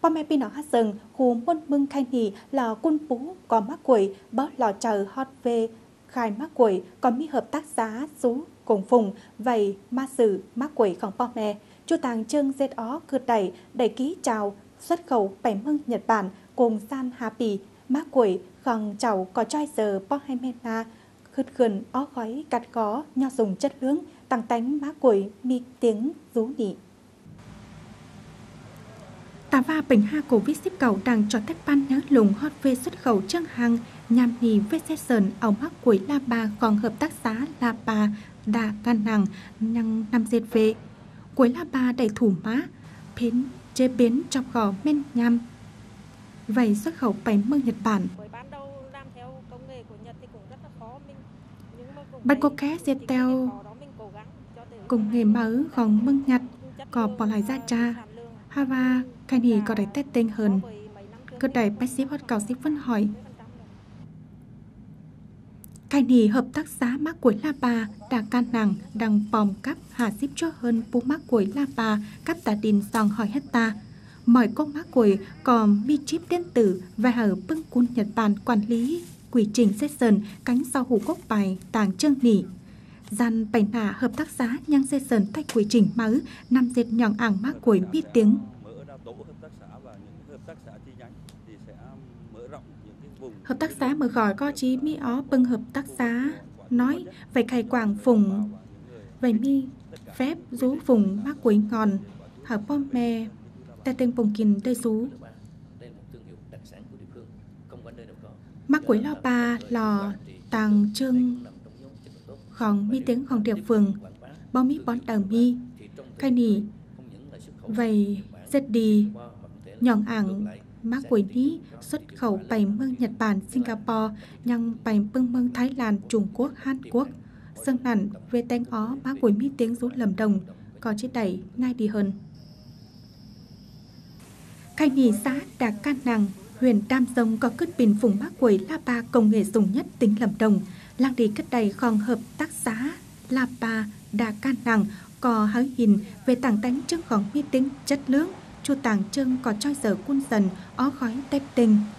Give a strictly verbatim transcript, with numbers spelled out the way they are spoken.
พ่อแม่พี่น้องฮัสซึงหูมุ่นมึงใครหนีlà quân bú có mắc quỷ bớt lò chờ hot về khai mắc quỷ còn mi hợp tác giá sú cùng phùng vậy ma sử mắc quỷของพ่อแม่chu tàng trương dệt ó cưa đẩy đẩy ký chào xuất khẩu bảy mưng Nhật Bản cùng san happy mắc quỷ khẳng chào có choi giờ po hai mena khứt khẩn ó khói cắt có nho dùng chất lưỡng tăng tánh mắc quỷ mi tiếng rú nị tà va bình ha Covid ship cầu đang cho tết ban nhớ lùng hot về xuất khẩu trăng hàng nhằm nì với xe sơn ống mắc quỷ La Ba còn hợp tác xã La Ba đà can nàng nhăng năm dệt về quỷ La Ba đầy thủ má biến chế biến trong gò men nhằm vậy xuất khẩu bảy mương Nhật Bản bắt cô cá dệt teo cùng nghề mở còn mương nhặt có bỏ lại ra cha Hava cái này có đầy tết tên hơn cơ đầy bác sĩ hot cầu sĩ vẫn hỏi cái này hợp tác xã mắc của La Ba đã can nàng đang bòm cắp hà ship cho hơn bố mắc của La Ba cắp tà đình dòng hỏi hecta mọi công mắc của còn mi chip điện tử và ở bưng cún Nhật Bản quản lý quy trình session cánh sau hủ cốc bài tàng trương nỉ gian bảy nà hợp tác xã nhang session thay quy trình máu năm dệt nhọn ảng mắc của mi tiếng hợp tác xã mở gọi có chí mi ó bưng hợp tác xã nói về khai quảng phùng về mi phép rú vùng mắc quỷ ngòn hợp bom mè ta tên bồng kìn đây rú mắc quỷ lo ba lò tàng trưng khòng mi tiếng khòng địa phường bom mi bón tờ mi khai nỉ vậy rất đi nhọn ảng mắc quỷ ní xuất khẩu bảy mương Nhật Bản, Singapore, nhằm bảy bưng mương Thái Lan, Trung Quốc, Hàn Quốc. Sơn nản về tên ó mắc quỷ mi tiếng rú lầm đồng, có chế đẩy ngay đi hơn. Khai nì xã Đà Can Nàng, huyện Đam Rông có cất bình phùng mắc quỷ La Ba công nghệ dùng nhất tỉnh lầm đồng. Làng đi cất đầy khòng hợp tác xã La Ba Đà Can Nàng có hới hình về tảng đánh trước khòng mi tiếng chất lượng. Chu tàng trưng có choi giờ quân dần ó khói tép tình